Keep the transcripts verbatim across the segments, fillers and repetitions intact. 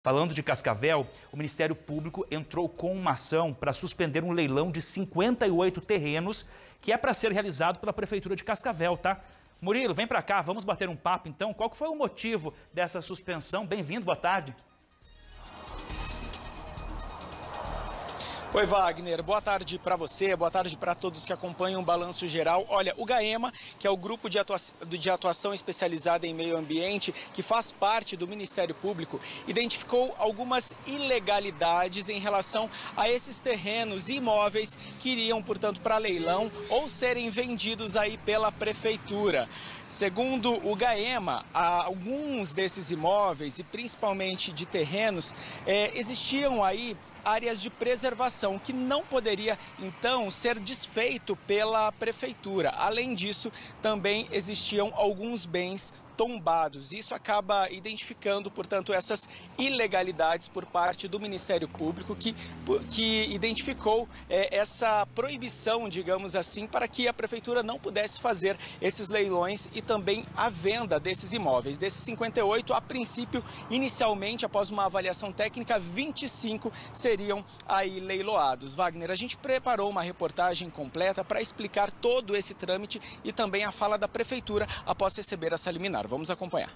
Falando de Cascavel, o Ministério Público entrou com uma ação para suspender um leilão de cinquenta e oito terrenos que é para ser realizado pela Prefeitura de Cascavel, tá? Murilo, vem para cá, vamos bater um papo então. Qual que foi o motivo dessa suspensão? Bem-vindo, boa tarde. Oi, Wagner. Boa tarde para você, boa tarde para todos que acompanham o Balanço Geral. Olha, o GAEMA, que é o grupo de atuação, de atuação especializada em meio ambiente, que faz parte do Ministério Público, identificou algumas ilegalidades em relação a esses terrenos e imóveis que iriam, portanto, para leilão ou serem vendidos aí pela Prefeitura. Segundo o GAEMA, alguns desses imóveis, e principalmente de terrenos, é, existiam aí áreas de preservação, que não poderia, então, ser desfeito pela Prefeitura. Além disso, também existiam alguns bens tombados. Isso acaba identificando, portanto, essas ilegalidades por parte do Ministério Público, que, que identificou é, essa proibição, digamos assim, para que a Prefeitura não pudesse fazer esses leilões e também a venda desses imóveis. Desses cinquenta e oito, a princípio, inicialmente, após uma avaliação técnica, vinte e cinco seriam aí leiloados. Wagner, a gente preparou uma reportagem completa para explicar todo esse trâmite e também a fala da Prefeitura após receber essa liminar. Vamos acompanhar.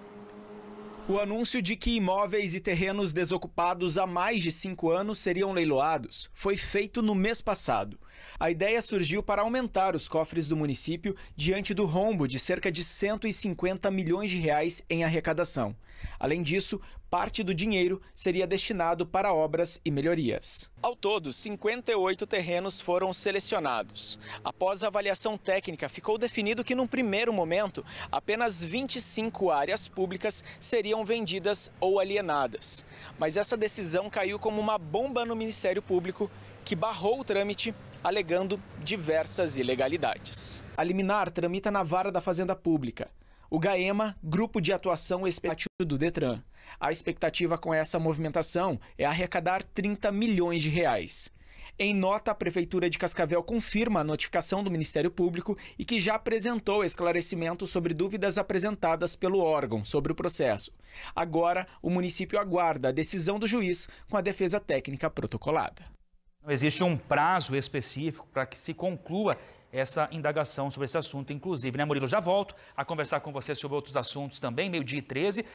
O anúncio de que imóveis e terrenos desocupados há mais de cinco anos seriam leiloados foi feito no mês passado. A ideia surgiu para aumentar os cofres do município diante do rombo de cerca de cento e cinquenta milhões de reais em arrecadação. Além disso, parte do dinheiro seria destinado para obras e melhorias. Ao todo, cinquenta e oito terrenos foram selecionados. Após a avaliação técnica, ficou definido que, num primeiro momento, apenas vinte e cinco áreas públicas seriam vendidas ou alienadas. Mas essa decisão caiu como uma bomba no Ministério Público, que barrou o trâmite, alegando diversas ilegalidades. A liminar tramita na Vara da Fazenda Pública. O GAEMA, Grupo de Atuação Especial do Detran. A expectativa com essa movimentação é arrecadar trinta milhões de reais. Em nota, a Prefeitura de Cascavel confirma a notificação do Ministério Público e que já apresentou esclarecimento sobre dúvidas apresentadas pelo órgão sobre o processo. Agora, o município aguarda a decisão do juiz com a defesa técnica protocolada. Não existe um prazo específico para que se conclua essa indagação sobre esse assunto, inclusive, né, Murilo? Já volto a conversar com você sobre outros assuntos também, meio-dia e treze.